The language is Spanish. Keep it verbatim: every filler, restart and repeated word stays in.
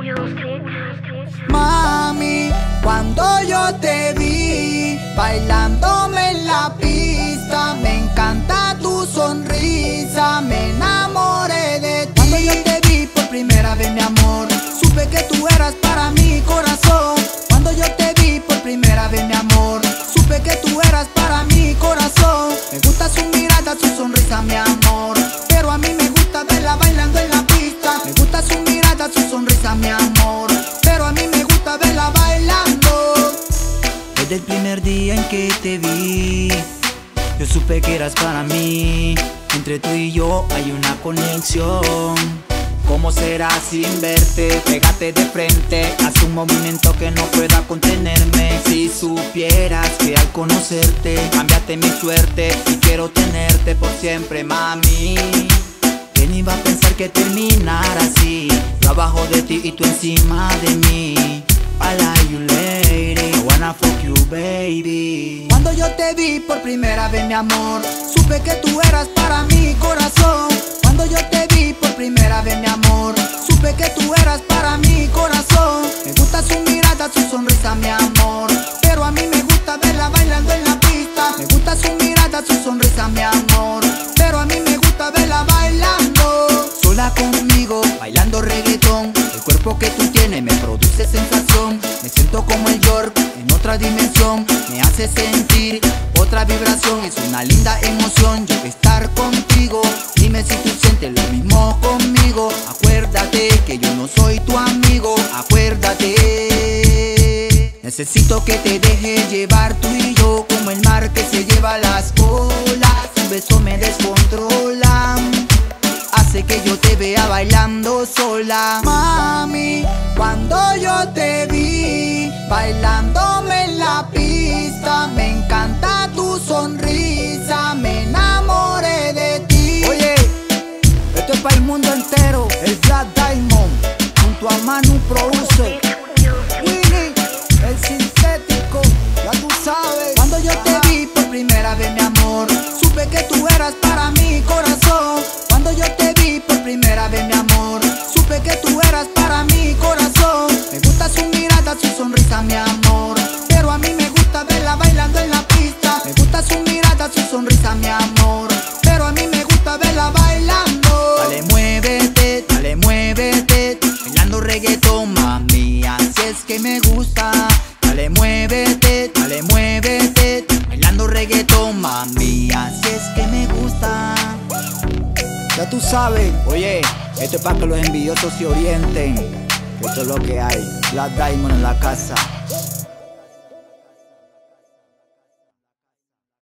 Mami, cuando yo te vi bailándome en la pista, me encanta tu sonrisa, me enamoré de ti. Cuando yo te vi por primera vez, mi amor, supe que tú eras para mi corazón. Cuando yo te vi por primera vez, mi amor, supe que tú eras para mi corazón. Me gusta su mirada, su sonrisa, mi amor, pero a mí me gusta verla bailando en la pista. Me gusta su mirada, su sonrisa, mi amor, pero a mí me gusta verla bailando. Desde el primer día en que te vi, yo supe que eras para mí. Entre tú y yo hay una conexión. ¿Cómo será sin verte? Pégate de frente, haz un movimiento que no pueda contenerme. Si supieras que al conocerte cambiaste mi suerte y quiero tenerte por siempre, mami. ¿Quién iba a pensar que terminara así? Yo abajo de ti y tú encima de mí. I like you, lady, I wanna fuck you, baby. Cuando yo te vi por primera vez, mi amor, supe que tú eras para mi corazón. Cuando yo te vi por primera vez, mi amor, supe que tú eras para mi corazón. Me gusta su mirada, su sonrisa, mi amor, pero a mí me gusta verla bailando en la pista. Me gusta su mirada, su sonrisa, mi amor, pero a mí me gusta verla bailando. Sola conmigo, bailando reggaetón. El cuerpo que tú tienes me produce sensación. Me siento como el York en otra dimensión. Me hace sentir otra vibración. Es una linda emoción yo estar contigo. Dime si tú sientes lo mismo conmigo. Acuérdate que yo no soy tu amigo. Acuérdate. Necesito que te deje llevar tú y yo, como el mar que se lleva las olas. Un beso me descontrola, hace que yo te vea bailando sola. Mami, cuando yo te vi bailándome en la pista, me encanta tu sonrisa, me enamoré de ti. Oye, esto es para el mundo entero. El Black Diamond junto a Manu Produce, Winnie, el sintético, ya tú sabes. Cuando yo te vi por primera vez, mi amor, supe que tú eras para mi corazón. Cuando yo te vi por primera vez, mi amor, supe que tú eras para mi corazón. Me gusta su mirada, su sonrisa, mi amor, pero a mí me gusta verla bailando en la pista. Me gusta su mirada, su sonrisa, mi amor, pero a mí me gusta verla bailando. Dale, muévete, dale, muévete, bailando reggaetón, mami, así es que me gusta. Dale, muévete, dale, muévete, bailando reggaetón, mami, así es que me gusta. Ya tú sabes. Oye, esto es para que los envidiosos se orienten. Esto es lo que hay. Black Diamond en la casa.